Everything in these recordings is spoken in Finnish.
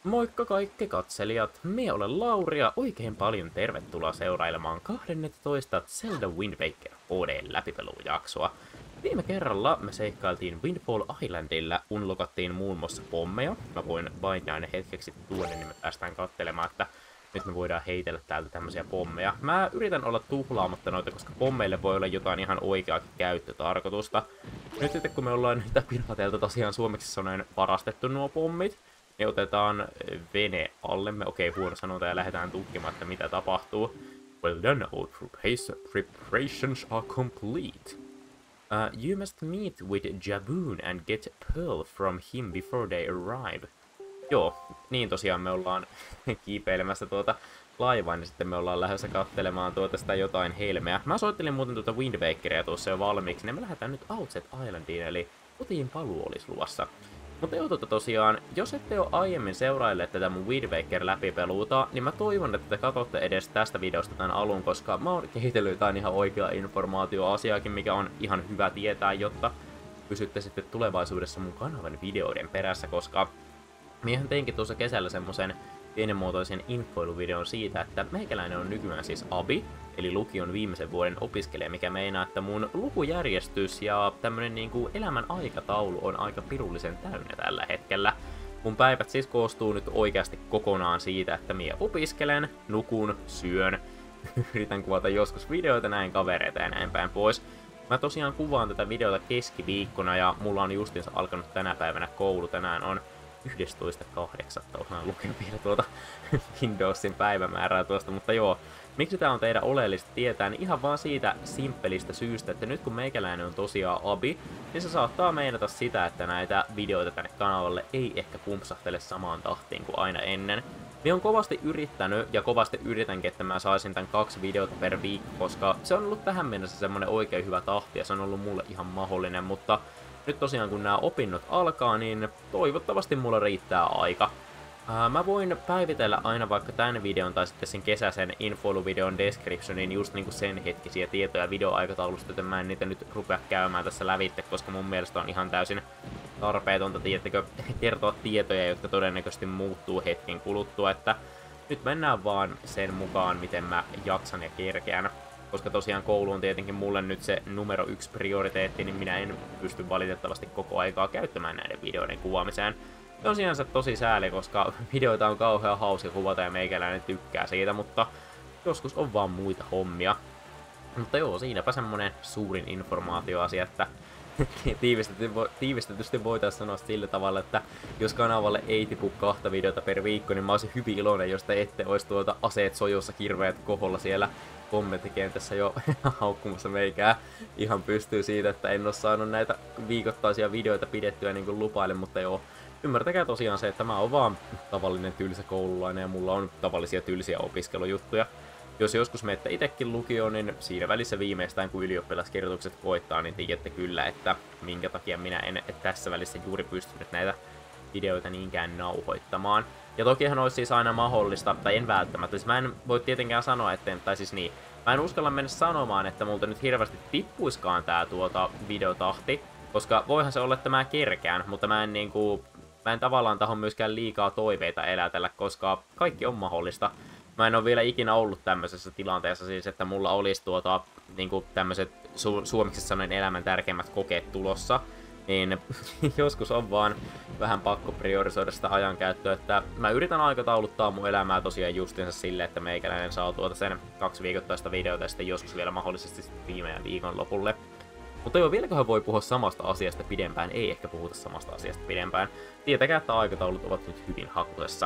Moikka kaikki katselijat, minä olen Lauri ja oikein paljon tervetuloa seurailemaan 12. Zelda Wind Waker HD läpipelujaksoa. Viime kerralla me seikkailtiin Windfall Islandilla, unlokattiin muun muassa pommeja. Mä voin vain näin hetkeksi tuonne, niin me päästään katselemaan, että nyt me voidaan heitellä täältä tämmöisiä pommeja. Mä yritän olla tuhlaamatta noita, koska pommeille voi olla jotain ihan oikeaakin käyttötarkoitusta. Nyt sitten kun me ollaan niitä pirateilta tosiaan suomeksi sanoen varastettu nuo pommit, niin otetaan vene allemme. Okei, huono sanonta ja lähdetään tutkimaan, että mitä tapahtuu. Well done, all preparations are complete. You must meet with Jaboon and get Pearl from him before they arrive. Joo, niin tosiaan me ollaan kiipeilemässä tuota laivaan, niin sitten me ollaan lähdössä kattelemaan tuota sitä jotain helmeä. Mä soittelin muuten tuota Wind Wakeria tuossa jo valmiiksi, niin me lähdetään nyt Outset Islandiin, eli kotiin paluu olisi luvassa. Mutta joo, tosiaan, jos ette ole aiemmin seurailleet tätä mun Wind Waker läpipeluuta, niin mä toivon, että te katsotte edes tästä videosta tämän alun, koska mä oon kehitellyt jotain ihan oikeaa informaatioasiaakin, mikä on ihan hyvä tietää, jotta pysytte sitten tulevaisuudessa mun kanavan videoiden perässä, koska miehän teinkin tuossa kesällä semmosen pienimuotoisen infoiluvideon siitä, että meikäläinen on nykyään siis Abi, eli lukion viimeisen vuoden opiskelija, mikä meinaa, että mun lukujärjestys ja tämmönen niinku elämän aikataulu on aika pirullisen täynnä tällä hetkellä. Mun päivät siis koostuu nyt oikeasti kokonaan siitä, että minä opiskelen, nukun, syön, yritän kuvata joskus videoita, näin kavereita ja näin päin pois. Mä tosiaan kuvaan tätä videota keskiviikkona ja mulla on justiinsa alkanut tänä päivänä koulu, tänään on 11.8. Osaan lukea vielä tuota Windowsin päivämäärää tuosta, mutta joo. Miksi tää on teidän oleellista tietää, niin ihan vaan siitä simppelistä syystä, että nyt kun meikäläinen on tosiaan Abi, niin se saattaa meinata sitä, että näitä videoita tänne kanavalle ei ehkä pumpsahtele samaan tahtiin kuin aina ennen. Minä on kovasti yrittänyt ja kovasti yritänkin, että mä saisin tän 2 videota per viikko, koska se on ollut tähän mennessä semmonen oikein hyvä tahti ja se on ollut mulle ihan mahdollinen, mutta nyt tosiaan kun nämä opinnot alkaa, niin toivottavasti mulla riittää aika. Mä voin päivitellä aina vaikka tämän videon tai sitten sen kesäisen infoiluvideon descriptionin just niinku sen hetkisiä tietoja videoaikataulusta, joten mä en niitä nyt rupea käymään tässä lävitte, koska mun mielestä on ihan täysin tarpeetonta, tiedättekö, kertoa tietoja, jotka todennäköisesti muuttuu hetken kuluttua, että nyt mennään vaan sen mukaan, miten mä jaksan ja kerkeän. Koska tosiaan koulu on tietenkin mulle nyt se numero 1 prioriteetti, niin minä en pysty valitettavasti koko aikaa käyttämään näiden videoiden kuvaamiseen. Se on sinänsä tosi sääli, koska videoita on kauhean hauska kuvata ja meikäläinen tykkää siitä, mutta joskus on vaan muita hommia. Mutta joo, siinäpä semmonen suurin informaatioasia, että tiivistetysti voitaisiin sanoa sillä tavalla, että jos kanavalle ei tipu 2 videota per viikko, niin mä olisin hyvin iloinen, jos te ette olisi tuota aseet sojossa kirveet koholla siellä kommenttikentässä jo haukkumassa meikää. Ihan pystyy siitä, että en ole saanut näitä viikoittaisia videoita pidettyä niin kuin lupailin, mutta joo. Ymmärtäkää tosiaan se, että mä oon vaan tavallinen tylsä koululainen ja mulla on tavallisia tylsiä opiskelujuttuja. Jos joskus menette itekin lukioon, niin siinä välissä viimeistään kun ylioppilaskirjoitukset koittaa, niin tiedätte kyllä, että minkä takia minä en tässä välissä juuri pystynyt näitä videoita niinkään nauhoittamaan. Ja tokihan olisi siis aina mahdollista, tai en välttämättä, siis mä en voi tietenkään sanoa, tai siis niin, mä en uskalla mennä sanomaan, että multa nyt hirveästi tippuiskaan tää videotahti, koska voihan se olla, että mä kerkään, mutta mä en tavallaan tahon myöskään liikaa toiveita elätellä, koska kaikki on mahdollista. Mä en ole vielä ikinä ollut tämmöisessä tilanteessa siis, että mulla olisi niinku tämmöiset suomeksi sanoen elämän tärkeimmät kokeet tulossa. Niin joskus on vaan vähän pakko priorisoida sitä ajankäyttöä, että mä yritän aikatauluttaa mun elämää tosiaan justiinsa silleen, että meikäläinen saa sen 2 viikoittaista videota ja sitten joskus vielä mahdollisesti viimeinen viikonlopulle. Mutta joo, vieläköhän voi puhua samasta asiasta pidempään, ei ehkä puhuta samasta asiasta pidempään. Tietäkää, että aikataulut ovat nyt hyvin hakusessa.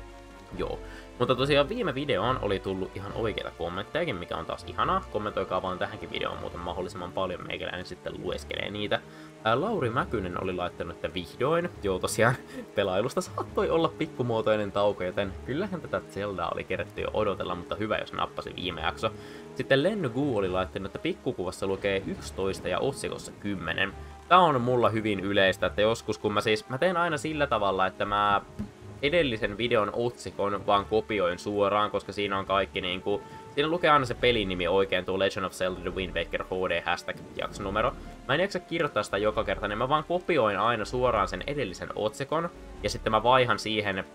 Joo. Mutta tosiaan viime videoon oli tullut ihan oikeita kommenttejakin, mikä on taas ihanaa. Kommentoikaa vaan tähänkin videoon muuten mahdollisimman paljon, meikäläinen sitten lueskelee niitä. Lauri Mäkynen oli laittanut, että vihdoin, joo tosiaan, pelailusta saattoi olla pikkumuotoinen tauko, joten kyllähän tätä Zeldaa oli kerätty jo odotella, mutta hyvä jos nappasi viime jakso. Sitten Lenny Gu oli laittanut, että pikkukuvassa lukee 11 ja otsikossa 10. Tää on mulla hyvin yleistä, että joskus kun mä teen aina sillä tavalla, että mä edellisen videon otsikon vaan kopioin suoraan, koska siinä on kaikki niinku... Siinä lukee aina se pelinimi oikein, tuo Legend of Zelda The Wind Waker HD #jaksonumero. Mä en jaksa kirjoittaa sitä joka kerta, niin mä vaan kopioin aina suoraan sen edellisen otsikon, ja sitten mä vaihan siihen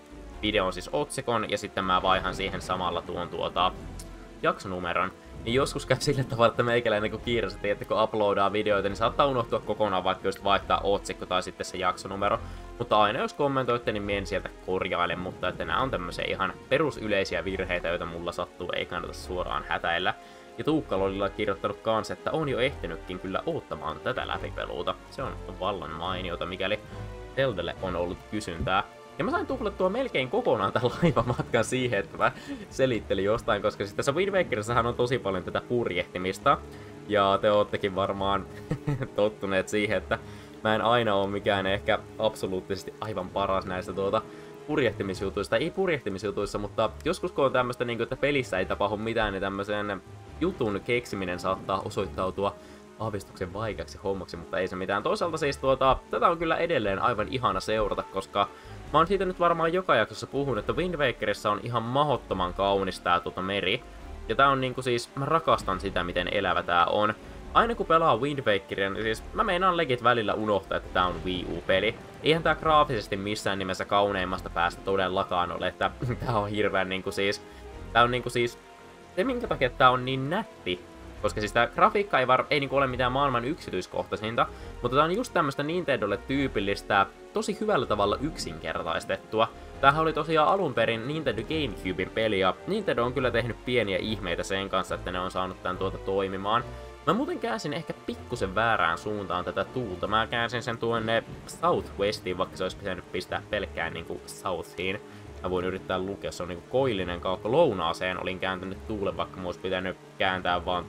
videon siis otsikon, ja sitten mä vaihan siihen samalla tuon jaksonumeron. Niin joskus käy sillä tavalla, että meikäläinen kun kiireesti, että kun uploadaa videoita, niin saattaa unohtua kokonaan vaikka just vaihtaa otsikko tai sitten se jaksonumero. Mutta aina jos kommentoitte, niin mien sieltä korjailen, mutta että nämä on tämmöisiä ihan perusyleisiä virheitä, joita mulla sattuu, ei kannata suoraan hätäillä. Ja Tuukkalolilla on kirjoittanut kanssa, että on jo ehtinytkin kyllä oottamaan tätä läpipeluuta. Se on vallan mainiota, mikäli Zeldalle on ollut kysyntää. Ja mä sain tuhlattua melkein kokonaan tämän laivamatkan siihen, että mä selittelin jostain, koska sitten tässä Wind Wakerissahan on tosi paljon tätä purjehtimista. Ja te oottekin varmaan tottuneet siihen, että mä en aina ole mikään ehkä absoluuttisesti aivan paras näistä purjehtimisjutuista. Ei purjehtimisjutuissa, mutta joskus kun on tämmöistä, niin että pelissä ei tapahdu mitään, niin tämmöisen jutun keksiminen saattaa osoittautua aavistuksen vaikeaksi hommaksi, mutta ei se mitään. Toisaalta siis tätä on kyllä edelleen aivan ihana seurata, koska mä oon siitä nyt varmaan joka jaksossa puhunut, että Wind Wakerissa on ihan mahottoman kaunis tää meri. Ja tää on niinku siis, mä rakastan sitä, miten elävä tää on. Aina kun pelaa Wind Wakeria, niin siis mä meinaan legit välillä unohtaa, että tää on Wii U-peli. Eihän tää graafisesti missään nimessä kauneimmasta päästä todellakaan ole, että tää on hirveän niinku siis... Tää on niinku siis... Se minkä takia tää on niin nätti, koska siis tää grafiikka ei niinku ole mitään maailman yksityiskohtaisinta, mutta tää on just tämmöstä Nintendolle tyypillistä, tosi hyvällä tavalla yksinkertaistettua. Tämähän oli tosiaan alun perin Nintendo GameCuben peli, ja Nintendo on kyllä tehnyt pieniä ihmeitä sen kanssa, että ne on saanut tän toimimaan. Mä muuten käänsin ehkä pikkusen väärään suuntaan tätä tuulta. Mä käänsin sen tuonne Southwestiin, vaikka se olisi pitänyt pistää pelkkään niinku Southiin. Mä voin yrittää lukea, se on niinku koillinen kaukko lounaaseen. Olin kääntänyt tuulen, vaikka mä olisi pitänyt kääntää vaan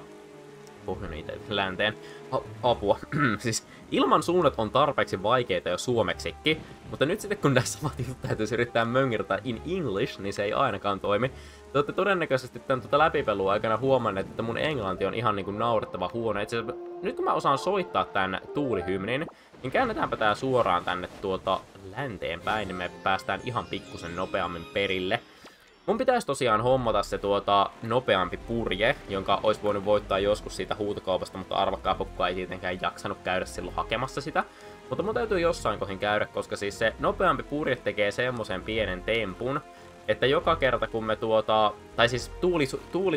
pohjoinen länteen. Apua. Siis ilman suunnat on tarpeeksi vaikeita jo suomeksikin, mutta nyt sitten kun näissä samat jutut täytyisi yrittää möngirtää in English, niin se ei ainakaan toimi. Te olette todennäköisesti tämän läpipelun aikana huomanneet, että mun englanti on ihan niinku naurettava huono. Itse asiassa, nyt kun mä osaan soittaa tän tuulihymnin, niin käännetäänpä tää suoraan tänne länteen päin, niin me päästään ihan pikkusen nopeammin perille. Mun pitäisi tosiaan hommata se nopeampi purje, jonka olisi voinut voittaa joskus siitä huutokaupasta, mutta arvakkaa kukaan ei tietenkään jaksanut käydä silloin hakemassa sitä. Mutta mun täytyy jossain kohin käydä, koska siis se nopeampi purje tekee semmoisen pienen tempun, että joka kerta kun me tai siis tuuli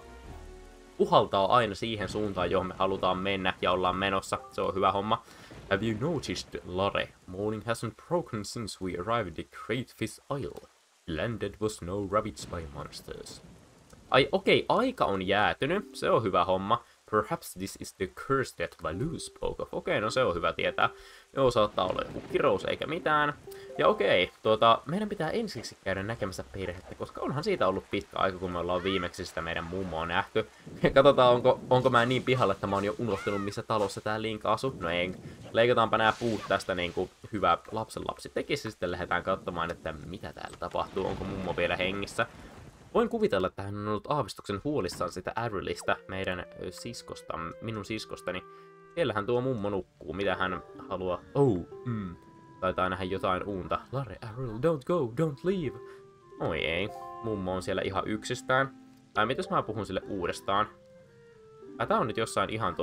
puhaltaa aina siihen suuntaan, johon me halutaan mennä ja ollaan menossa. Se on hyvä homma. Have you noticed, Lare? Morning hasn't broken since we arrived at Great Fish Isle. Landed was no ravaged by monsters. Ai okei, aika on jäätynyt. Se on hyvä homma. Perhaps this is the curse that Baloo spoke of. Okei, no se on hyvä tietää. Joo, saattaa olla joku kirous eikä mitään. Ja okei, meidän pitää ensiksi käydä näkemässä perhettä, koska onhan siitä ollut pitkä aika, kun me ollaan viimeksi sitä meidän mummoa nähty. Ja katsotaan, onko mä niin pihalla, että mä oon jo unohtanut, missä talossa tää Link asuu. No ei, leikataanpa nämä puut tästä niin kuin hyvä lapsenlapsi tekisi, sitten lähdetään katsomaan, että mitä täällä tapahtuu, onko mummo vielä hengissä. Voin kuvitella, että hän on ollut aavistuksen huolissaan sitä Arylista, meidän minun siskostani. Siellähän tuo mummo nukkuu, mitä hän haluaa. Taitaa nähdä jotain uunta. Lare, Aryl, don't go, don't leave. Oi ei, mummo on siellä ihan yksistään. Mitäs mä puhun sille uudestaan? Tää on nyt jossain ihan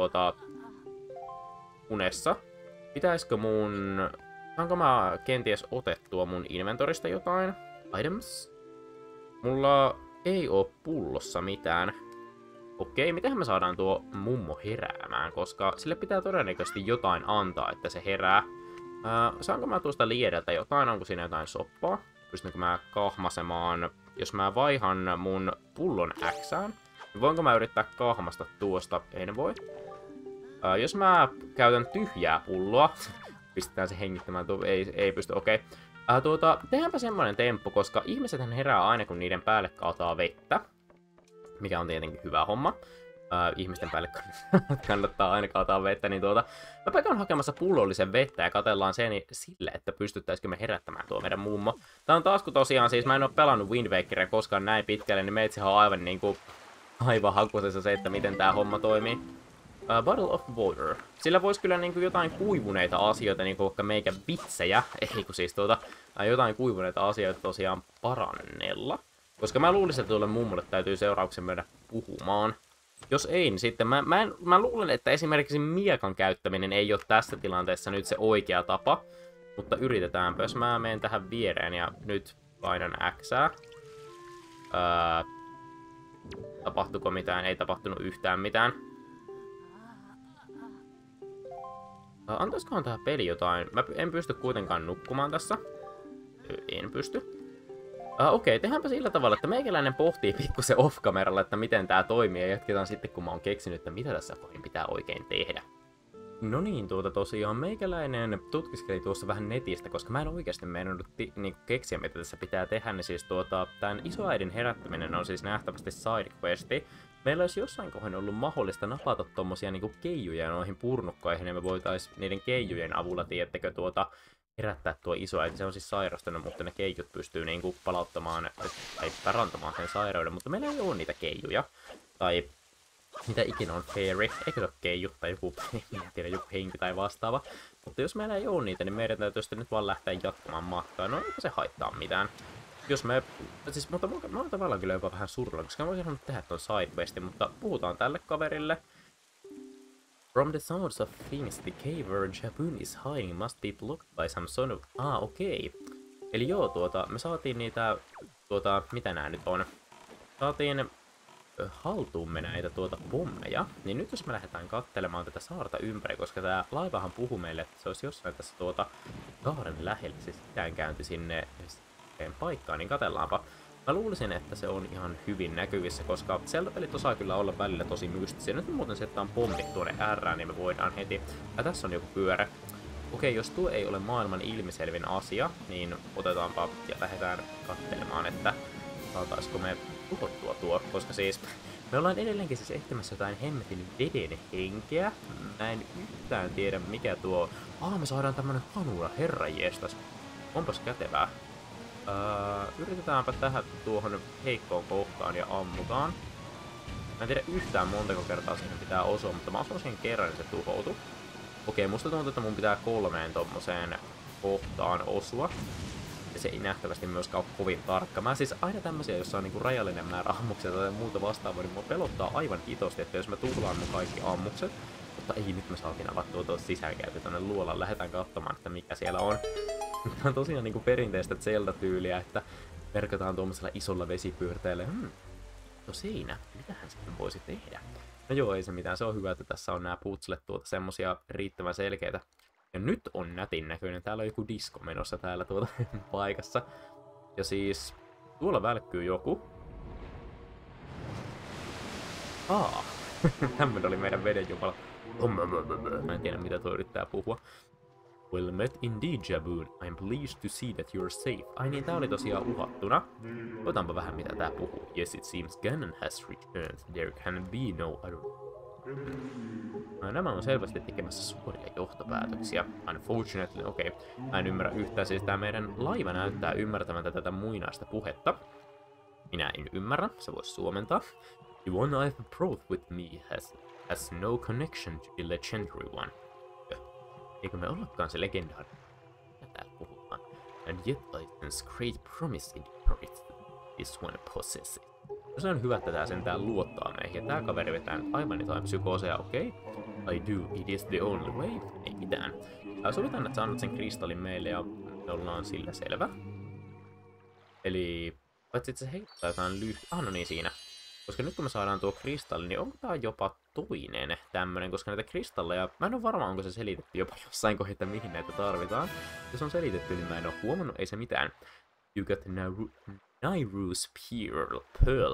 unessa. Pitäisikö saanko mä kenties otettua mun inventorista jotain? Items? Mulla ei oo pullossa mitään. Okei, miten me saadaan tuo mummo heräämään, koska sille pitää todennäköisesti jotain antaa, että se herää. Saanko mä tuosta liedeltä jotain? Onko siinä jotain soppaa? Pystynkö mä kahmasemaan? Jos mä vaihan mun pullon Xään, niin voinko mä yrittää kahmasta tuosta? En voi. Jos mä käytän tyhjää pulloa, pistetään se hengittämään, ei pysty, okei. Tehdäänpä semmonen temppu, koska ihmisethän herää aina, kun niiden päälle kaataa vettä. Mikä on tietenkin hyvä homma. Ihmisten päälle kannattaa aina kaataa vettä, niin mä käyn hakemassa pullollisen vettä ja katsellaan sen sille, että pystyttäisikö me herättämään tuo meidän mummo. Tää on taas kun tosiaan, siis mä en oo pelannut Wind Wakeria koskaan näin pitkälle, niin meitsihän on aivan niinku aivan hakusessa se, että miten tää homma toimii. Bottle of water. Sillä voisi kyllä niinku jotain kuivuneita asioita, niinku vaikka meikä vitsejä, ei kun siis jotain kuivuneita asioita tosiaan parannella. Koska mä luulisin, että tuolle mummolle täytyy seurauksen mennä puhumaan. Jos ei, niin sitten mä luulen, että esimerkiksi miekan käyttäminen ei ole tässä tilanteessa nyt se oikea tapa. Mutta yritetäänpä, jos mä menen tähän viereen ja nyt Painan X. Tapahtuiko mitään? Ei tapahtunut yhtään mitään. Antaiskohan tähän peli jotain? Mä en pysty kuitenkaan nukkumaan tässä. En pysty. Okei, tehdäänpä sillä tavalla, että meikäläinen pohtii pikkusen off-kameralla, että miten tää toimii, ja jatketaan sitten, kun mä oon keksinyt, että mitä tässä pitää oikein tehdä. No niin, tosiaan meikäläinen tutkiskeli tuossa vähän netistä, koska mä en oikeasti meinannut keksiä, mitä tässä pitää tehdä, niin siis tän isoäidin herättäminen on siis nähtävästi sidequesti. Meillä olisi jossain kohdassa ollut mahdollista napata tommosia niinku keijuja noihin purnukkoihin, ja me voitais niiden keijujen avulla, tiedättekö, herättää tuo isoäiti. Se on siis sairastunut, mutta ne keijut pystyy niinku palauttamaan tai parantamaan sen sairauden, mutta meillä ei ole niitä keijuja. Tai mitä ikinä on fairy, eikö se ole keiju tai joku, en tiedä, joku henki tai vastaava. Mutta jos meillä ei ole niitä, niin meidän täytyy sitten nyt vaan lähteä jatkamaan matkaa. No eikä se haittaa mitään. Jos me, siis mutta mä oon tavallaan kyllä jopa vähän surrella, koska mä voisin halunnut tehdä ton sidequestin, mutta puhutaan tälle kaverille. From the sounds of things, the cave where Jabun is hiding must be blocked by some sort of... okei. Eli joo, me saatiin niitä, mitä nää nyt on? Saatiin haltuumme näitä pommeja, niin nyt jos me lähdetään katselemaan tätä saarta ympäri, koska tää laivahan puhuu meille, että se olisi jossain tässä saaren lähellä, siis sisäänkäynti sinne paikkaan, niin katsellaanpa. Mä luulisin, että se on ihan hyvin näkyvissä, koska Zelda-pelit osaa kyllä olla välillä tosi mystisiä. Nyt muuten se, että on pommit tuonne R, niin me voidaan heti... tässä on joku pyörä. Okei, jos tuo ei ole maailman ilmiselvin asia, niin otetaanpa ja lähdetään katselemaan, että saataisiko me tuhottua tuo, koska siis me ollaan edelleenkin siis etsimässä jotain hemmetin veden henkeä. Mä en yhtään tiedä mikä tuo... me saadaan tämmönen kanura, herranjestas. Onpas kätevää. Yritetäänpä tähän tuohon heikkoon kohtaan ja ammutaan. Mä en tiedä yhtään montako kertaa siihen pitää osua, mutta mä osuin siihen kerran, niin se tuhoutui. Okei, musta tuntuu, että mun pitää 3 tommoseen kohtaan osua. Ja se ei nähtävästi myöskään ole kovin tarkka. Mä siis aina tämmösiä, jossa on niinku rajallinen määrä ammuksia tai muuta vastaavaa, niin mua pelottaa aivan hitosti, että jos mä tuhlaan mun kaikki ammukset. Mutta ei, nyt me saatiin avattua tuossa sisäänkäyty tonne luolaan. Lähdetään katsomaan, että mikä siellä on. Tämä on tosiaan niinku perinteistä Zelda-tyyliä, että merkataan tuommoisella isolla vesipyörteellä. No siinä, mitähän sitten voisi tehdä? No joo, ei se mitään, se on hyvä, että tässä on nämä putslet semmosia riittävän selkeitä. Ja nyt on nätin näköinen, täällä on joku disko menossa täällä paikassa. Ja siis, tuolla välkkyy joku. Tämmönen oli meidän vedenjumala. Mä en tiedä mitä tuo yrittää puhua. Well met indeed, Jabun. I'm pleased to see that you're safe. Ai niin, tää oli tosiaan uhattuna. Otanpa vähän mitä tää puhuu. Yes, it seems Ganon has returned. There can be no other... Nämä on selvästi tekemässä suoria johtopäätöksiä. Unfortunately, okei. Mä en ymmärrä yhtään, siis tää meidän laiva näyttää ymmärtävän tätä muinaista puhetta. Minä en ymmärrä, se voisi suomentaa. The one I've brought with me has no connection to the legendary one. Eikö me ollakaan se legendaarinen? Mitä täällä puhutaan? And yet I sense great promise in the courage this one possesses. No se on hyvä, että tää sentään luottaa meihin. Ja tää kaveri vetää nyt aivan jotain psykooseja, okei. I do, it is the only way. Ei mitään. Sovitaan, että sä annat sen kristallin meille ja me ollaan sillä selvä. Eli... paitsi että se heittää jotain no niin siinä. Koska nyt kun me saadaan tuo kristalli, niin onko tää jopa toinen tämmönen, koska näitä kristalleja, mä en ole varma, onko se selitetty jopa jossain kohdassa, että mihin näitä tarvitaan. Jos on selitetty, niin mä en ole huomannut, ei se mitään. You got Nairu's Pearl.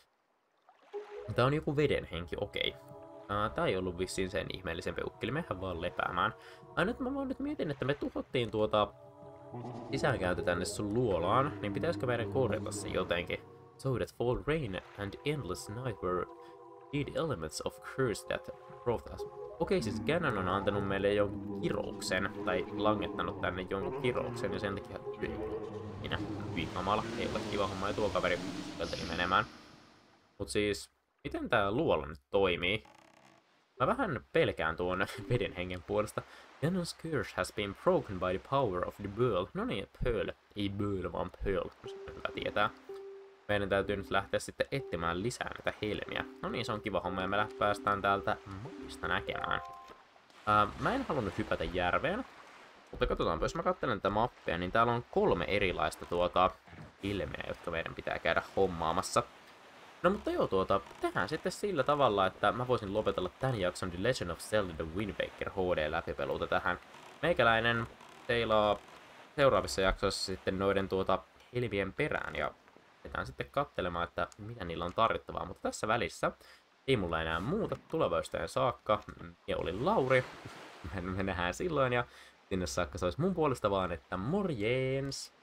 Tää on joku veden henki, okei. Tää ei ollut vissiin sen ihmeellisempi ukkeli, mehän vaan lepäämään. Aina että mä vaan nyt mietin, että me tuhottiin sisäänkäynti tänne sun luolaan, niin pitäisikö meidän korjata se jotenkin? So that fall rain and endless night were indeed elements of curse that brought us. Okei, siis Ganon on antanut meille jonkun kirouksen, tai langettanut tänne jonkun kirouksen, ja sen takia minä kamala, ei ole kiva homma, ja tuo kaveri sieltäkin menemään. Mut siis, miten tää luola nyt toimii? Mä vähän pelkään tuon veden hengen puolesta. Ganon's curse has been broken by the power of the Pearl. No niin, Pearl. Ei Pearl, vaan Pearl. Se on hyvä tietää. Meidän täytyy nyt lähteä sitten etsimään lisää näitä helmiä. No niin, se on kiva homma ja me päästään täältä mapista näkemään. Mä en halunnut hypätä järveen. Mutta katsotaanpa, jos mä katselen tätä mappia, niin täällä on 3 erilaista ilmenee, jotka meidän pitää käydä hommaamassa. No mutta joo, tehdään sitten sillä tavalla, että mä voisin lopetella tän jakson The Legend of Zelda The Wind Waker HD-läpipeluuta tähän. Meikäläinen teilaa seuraavissa jaksoissa sitten noiden helmien perään ja lähdetään sitten katselemaan, että mitä niillä on tarjottavaa. Mutta tässä välissä ei mulla enää muuta tulevaisuuteen saakka. Ja oli Lauri. Me nähdään silloin ja sinne saakka se olisi mun puolesta vaan, että morjens!